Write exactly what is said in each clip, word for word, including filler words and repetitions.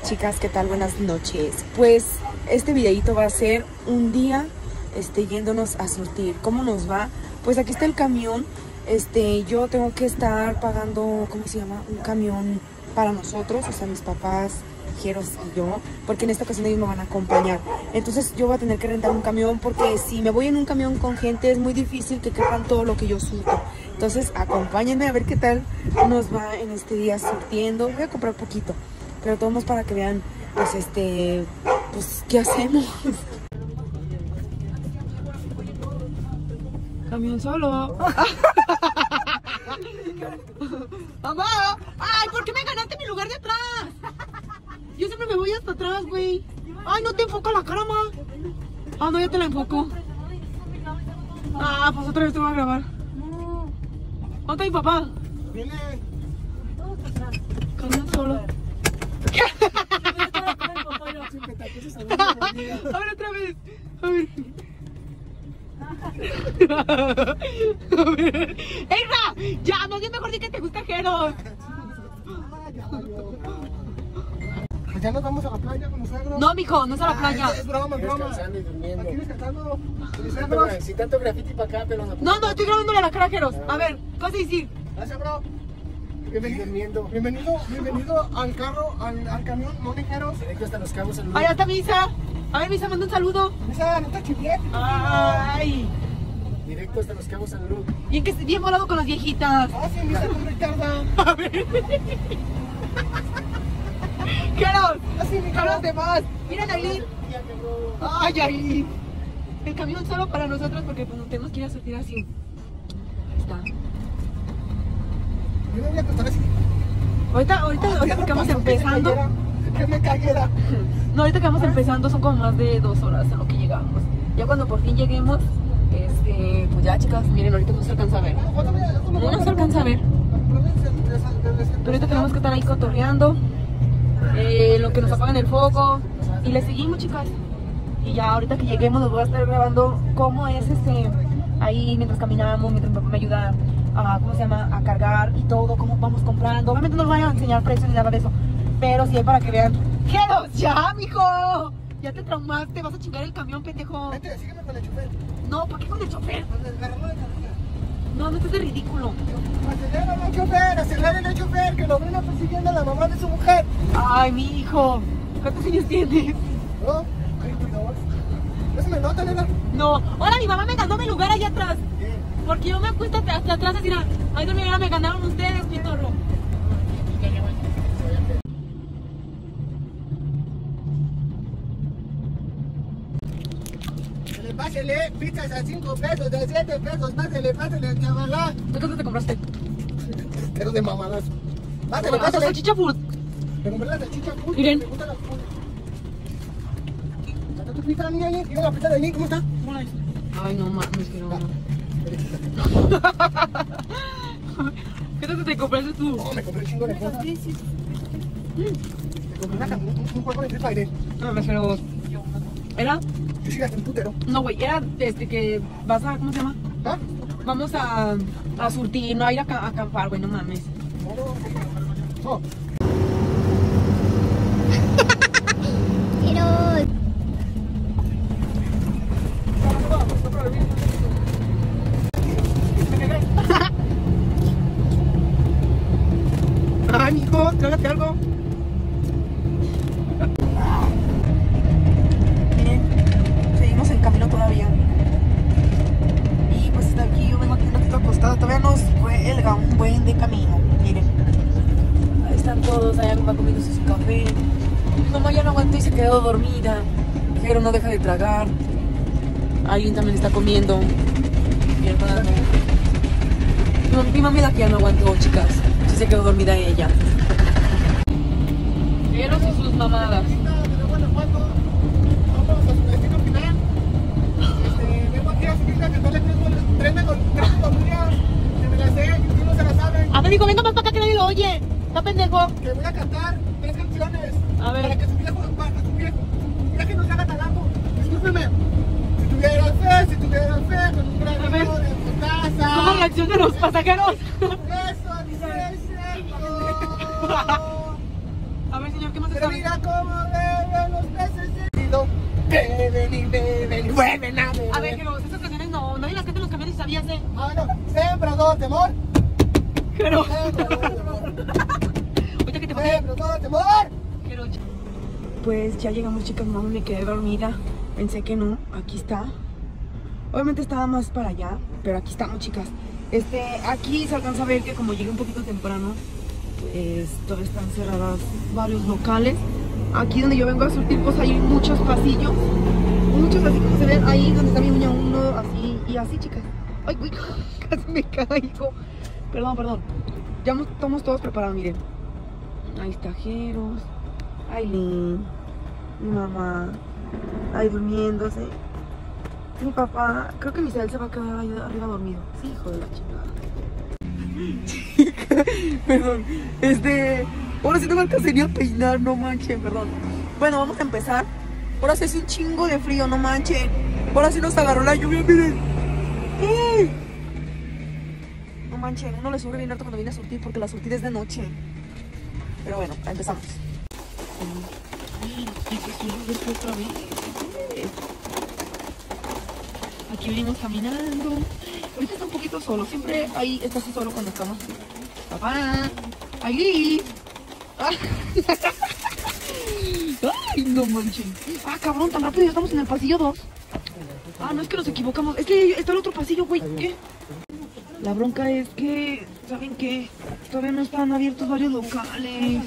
chicas, ¿qué tal? Buenas noches. Pues este videito va a ser un día este, yéndonos a surtir. ¿Cómo nos va? Pues aquí está el camión. Este, yo tengo que estar pagando, ¿cómo se llama? Un camión para nosotros, o sea, mis papás, Jeros y yo, porque en esta ocasión ellos me van a acompañar. Entonces yo voy a tener que rentar un camión, porque si me voy en un camión con gente es muy difícil que quepan todo lo que yo surto. Entonces acompáñenme a ver qué tal nos va en este día surtiendo. Voy a comprar poquito, pero todos para que vean, pues este, pues qué hacemos. Camión solo. ¡Mamá! ¡Ay! ¿Por qué me ganaste mi lugar de atrás? Yo siempre me voy hasta atrás, güey. ¡Ay! No te enfoca la cara, ma. Ah, no, ya te la enfoco. Ah, pues otra vez te voy a grabar. ¿Dónde está mi papá? Viene. Camión solo. A ver, otra vez. A ver. A ver. ¡Eira! Ya, más bien mejor di que te gusta Jeros. Ya nos vamos a la playa con los suegros. No, mijo, no es a la playa. Es broma, es broma. Descansando y durmiendo. Aquí descansando. Si tanto, si tanto graffiti para acá, pero no. No, no, estoy grabándole la cara a Jeros. A ver, ¿qué vas a decir? Gracias, bro. Bienvenido, Durmiendo. bienvenido, bienvenido al carro, al, al camión, no ligeros. Directo hasta Los Cabos. Ahí está Misa. A ver, Misa, manda un saludo. Misa, no te chivies. Ay. Directo hasta Los Cabos San Luis. Bien que bien volado con las viejitas. Ah, sí, Misa, con Ricardo. A ver. Jeros. Así, mi Jeros de más. Miren, Aileen. Ay, Aileen. El camión solo para nosotros porque pues, nos tenemos que ir a surtir así. Ahí está. Yo no voy a contar así. Ahorita, ahorita, ahorita que vamos empezando. Que me cayera. No, ahorita que vamos empezando son como más de dos horas en lo que llegamos. Ya cuando por fin lleguemos, este, pues ya chicas, miren, ahorita no se alcanza a ver. No nos alcanza a ver. Pero ahorita tenemos que estar ahí cotorreando, eh, lo que nos apagan el foco. Y le seguimos, chicas. Y ya ahorita que lleguemos nos voy a estar grabando cómo es este, ahí mientras caminamos, mientras mi papá me ayuda a, ¿cómo se llama? A cargar y todo, cómo vamos comprando. Obviamente no les voy a enseñar precios ni nada de eso, pero sí hay para que vean. ¡Jeros! ¡Ya, mijo! Ya te traumaste, vas a chingar el camión, pendejo. Vete, sígueme con el chofer. No, ¿para qué con el chofer? Con el garrón de carrilla. No, no estés de ridículo. Acelérale al chofer, acelérale al chofer, que lo viene persiguiendo a la mamá de su mujer. Ay, mi hijo. ¿Cuántos años tienes? ¿No? Ay, cuidado. No se me nota, nena. No. Ahora mi mamá me ganó mi lugar allá atrás. Porque yo me acuesto hasta hasta atrás así, nada. Ay, no, mira, me ganaron ustedes, mi torro. Pásele, pizzas a cinco pesos, de siete pesos, pásele, pásele, chavalá. ¿Tú cuánto te compraste? Pero de mamadas. Pásele, Bueno, pásele. salchicha food. Me compré la salchicha full. Miren. Me gusta la full. ¿Está tu pizza, niña? Mira la pizza de Link, ¿cómo está? Ay, no mames, que no. ¿Qué tanto te compraste tú? No, me compré un chingo de cosas. Sí, sí. Me compré una, un, un juego de Free Fire. No, pero... ¿Era? Yo sí gasté un putero. No, güey, era este que vas a... ¿Cómo se llama? ¿Ah? Vamos a, a surtir, no a ir a, a acampar, güey, no mames. No, no. Ay, mijo, trágate algo. Miren, seguimos en camino todavía. Y pues hasta aquí yo vengo aquí un ratito acostada. Todavía nos cuelga un buen de camino. Miren, ahí están todos, allá va comiéndose su café. Mi mamá ya no aguantó y se quedó dormida. Pero no deja de tragar. Alguien también está comiendo. Mi hermano. Mi, mi mami la que ya no aguantó, chicas. Sí se quedó dormida ella. Jeros y sus mamadas. De Guanajuato. Vamos a su destino final. Este, vengo aquí a subirle a cantarle tres golondrinas que me las sé y ustedes no se las saben. A ver, digo, venga más para acá que nadie lo oye. Está pendejo. Que voy a cantar tres canciones. A ver. Para que su viejo, para su viejo, su viaje no se haga tan largo. Discúlpeme. Si tuvieras fe, si tuvieras fe, con un gran A ver. amigo de tu casa. ¿Cómo reaccionan los pasajeros? Eso dice el cielo. A ver, señor, ¿qué más Pero mira cómo beben los peces del río. Beben y beben y vuelven a beber. A ver, pero esas canciones no, nadie las canta en los camiones, ¿sabías? Eh? Ah, no, sembrador de amor. Pero... Sembrador de amor. Ahorita que te pasé. Sembrador de amor. Pero... Pues ya llegamos, chicas, no me quedé dormida. Pensé que no, aquí está. Obviamente estaba más para allá, pero aquí estamos, chicas. Este, aquí se alcanza a ver que como llegué un poquito temprano, pues todavía están cerradas varios locales. Aquí donde yo vengo a surtir, pues hay muchos pasillos. Muchos así como se ven ahí donde está mi uña uno, así y así, chicas. Ay, uy, casi me caigo. Perdón, perdón. Ya estamos todos preparados, miren. Ahí está Jeros, Aileen, mi mamá, ahí durmiéndose. Mi papá, creo que Misael se va a quedar ahí arriba dormido. Sí, hijo de la chingada. Chica, perdón. Este, ahora sí no me alcancé ni a peinar, no manchen, perdón. Bueno, vamos a empezar. Ahora sí hace un chingo de frío, no manchen. Ahora sí nos agarró la lluvia, miren. ¡Ay! No manchen, uno le sube bien harto cuando viene a surtir porque la surtida es de noche. Pero bueno, empezamos. Otra vez. Aquí venimos caminando. Ahorita está un poquito solo. Siempre ahí está así solo cuando estamos. Papá. ¡Ay! ¡Ay, no manchen! ¡Ah, cabrón! Tan rápido ya estamos en el pasillo dos. Ah, no es que nos equivocamos. Es que está el otro pasillo, güey. ¿Qué? La bronca es que, ¿saben qué? Todavía no están abiertos varios locales.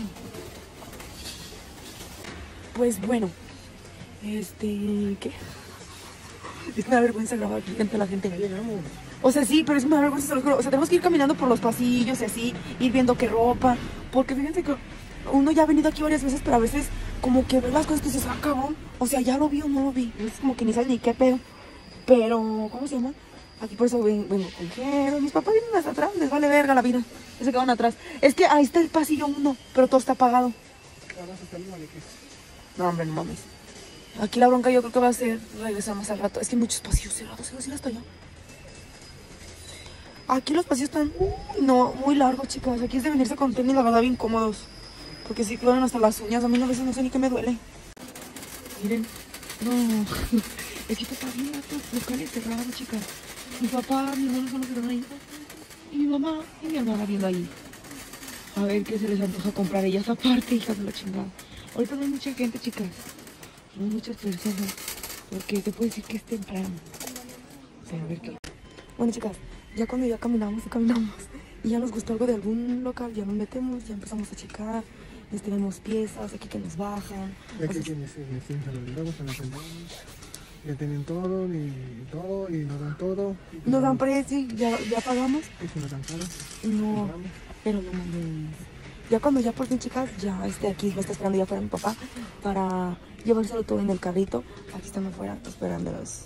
Pues bueno. Este... ¿Qué? Es que me da vergüenza grabar aquí frente a la gente. O sea, sí, pero es que me da vergüenza, se lo juro. O sea, tenemos que ir caminando por los pasillos y así, ir viendo qué ropa. Porque fíjense que uno ya ha venido aquí varias veces, pero a veces como que ves las cosas que dices, ah, cabrón. O sea, ya lo vi o no lo vi. Es como que ni sabes ni qué pedo. Pero, ¿cómo se llama? Aquí por eso vengo, vengo con Jero. Mis papás vienen hasta atrás, les vale verga la vida. Se quedaron atrás. Es que ahí está el pasillo uno, pero todo está apagado. No, hombre, no mames. Aquí la bronca yo creo que va a ser regresar más al rato. Es que hay muchos pasillos cerrados, ¿se va a ir hasta allá? Aquí los pasillos están uy, no, muy largos, chicas. Aquí es de venirse con tenis, la verdad, bien cómodos. Porque sí clavan hasta las uñas. A mí a veces no sé ni qué me duele. Miren, no. Es que está bien hartos locales cerrados, chicas. Mi papá, mi hermano son los que están ahí. Y mi mamá y mi hermana viendo ahí. A ver qué se les antoja comprar ellas aparte, hijas de la chingada. Ahorita no hay mucha gente, chicas. No hay muchas personas. Porque te puedo decir que es temprano. Pero a ver qué. Bueno, chicas, ya cuando ya caminamos y caminamos y ya nos gustó algo de algún local, ya nos metemos, ya empezamos a checar. Les tenemos piezas, aquí que nos bajan. Ya que tienes el cinta, los llegamos a la central. Ya tienen todo y todo y nos dan todo. Nos dan precio, ya, ya pagamos. Y si nos dan caro. No, pero no mames. Ya cuando ya por fin, chicas, ya este aquí me está esperando ya fuera mi papá para llevárselo todo en el carrito. Aquí están afuera esperándolos.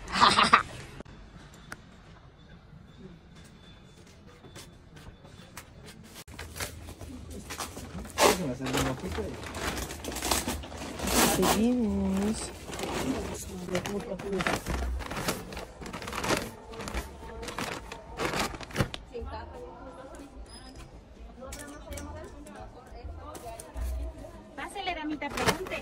Seguimos. Pásale, damita, pregunte.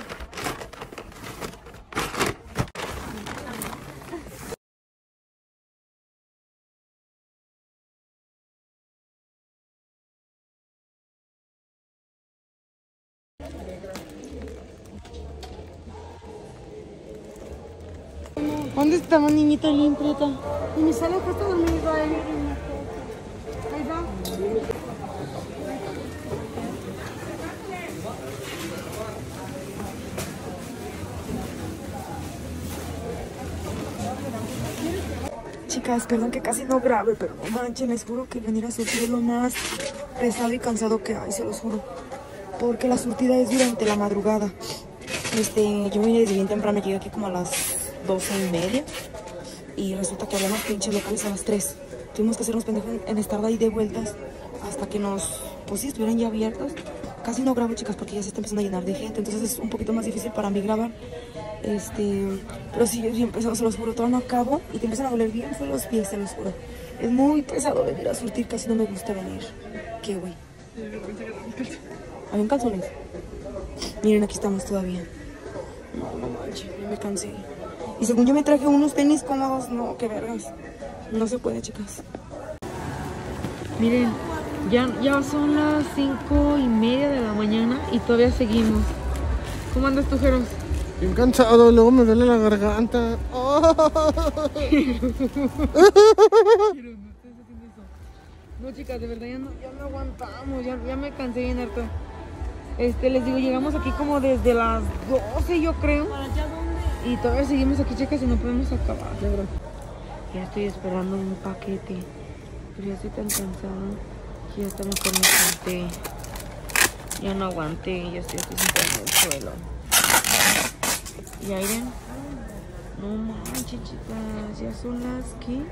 ¿Dónde estamos, niñita bien prieta? Y mi sale que está dormido ahí. Ahí va. Chicas, perdón que casi no grabe, pero no manchen, les juro que venir a surtir es lo más pesado y cansado que hay, se los juro. Porque la surtida es durante la madrugada. Este, yo vine desde bien temprano, llegué aquí como a las doce y media. Y resulta que había más pinches locales a las tres. Tuvimos que hacernos pendejos en estar ahí de vueltas hasta que nos, pues sí, estuvieran ya abiertos. Casi no grabo, chicas, porque ya se está empezando a llenar de gente. Entonces es un poquito más difícil para mí grabar. Este, pero sí, yo empezó, se los juro, todo no acabo y te empiezan a doler bien los pies, se los juro. Es muy pesado venir a surtir, casi no me gusta venir. ¿Qué, güey? ¿Habían calzones? Miren, aquí estamos todavía. No, no manches, ya me cansé. Y según yo me traje unos tenis cómodos, no, qué vergas. No se puede, chicas. Miren, ya, ya son las cinco y media de la mañana y todavía seguimos. ¿Cómo andas tú, Jeros? Bien cansado, luego me duele la garganta. Oh. No, chicas, de verdad ya no, ya no aguantamos, ya, ya me cansé bien harto. Este, les digo, llegamos aquí como desde las doce, yo creo. Y todavía seguimos aquí, chicas, y no podemos acabar, de verdad. Ya estoy esperando un paquete, pero ya estoy tan cansada que ya hasta mejor me senté. Ya no aguanté, ya estoy aquí sentada en el suelo. ¿Y Airen? No manches, chicas, ya son las, ¿qué?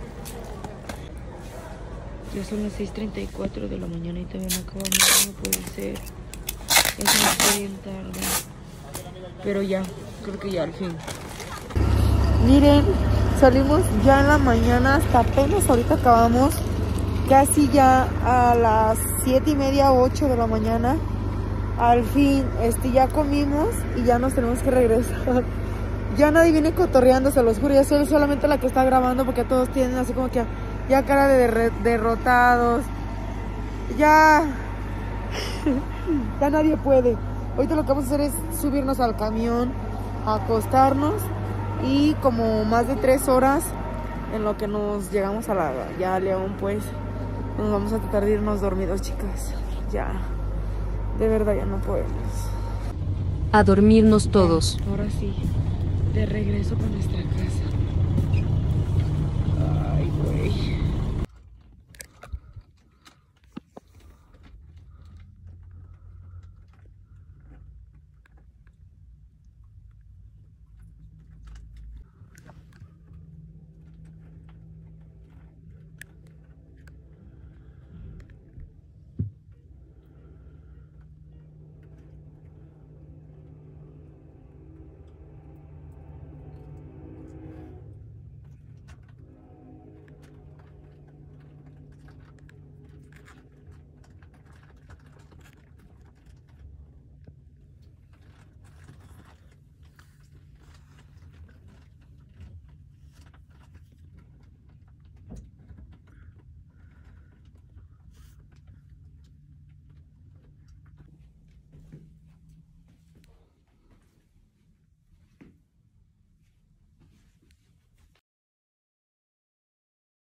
Ya son las seis treinta y cuatro de la mañana y todavía no acabamos, no puede ser. Es muy bien tarde. Pero ya, creo que ya al fin. Miren, salimos ya en la mañana, hasta apenas ahorita acabamos. Casi ya a las siete y media, ocho de la mañana. Al fin, este, ya comimos y ya nos tenemos que regresar. Ya nadie viene cotorreando, se los juro. Ya soy solamente la que está grabando porque todos tienen así como que ya cara de derre- derrotados. Ya... ya nadie puede. Ahorita lo que vamos a hacer es subirnos al camión, acostarnos y como más de tres horas en lo que nos llegamos a la ya a León, pues nos vamos a tratar de irnos dormidos, chicas. Ya, de verdad ya no podemos. A dormirnos todos. Ahora sí, de regreso con nuestra casa.